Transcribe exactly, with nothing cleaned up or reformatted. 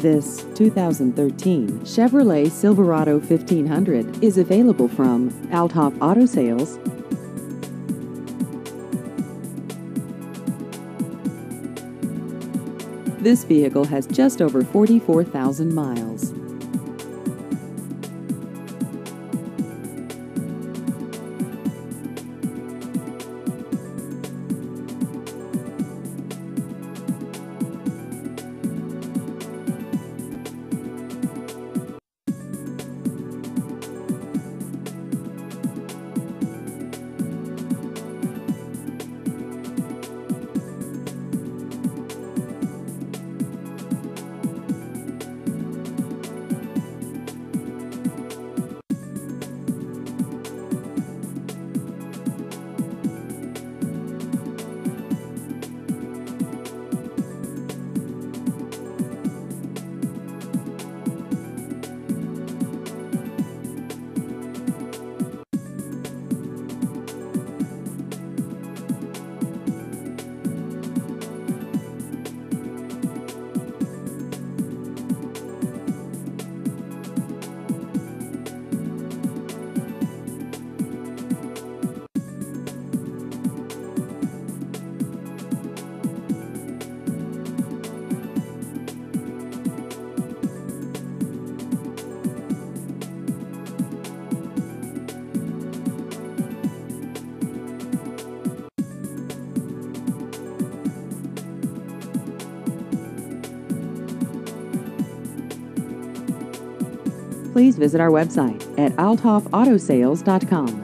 This two thousand thirteen Chevrolet Silverado fifteen hundred is available from Althoff Auto Sales. This vehicle has just over forty-four thousand miles. Please visit our website at althoff auto sales dot com.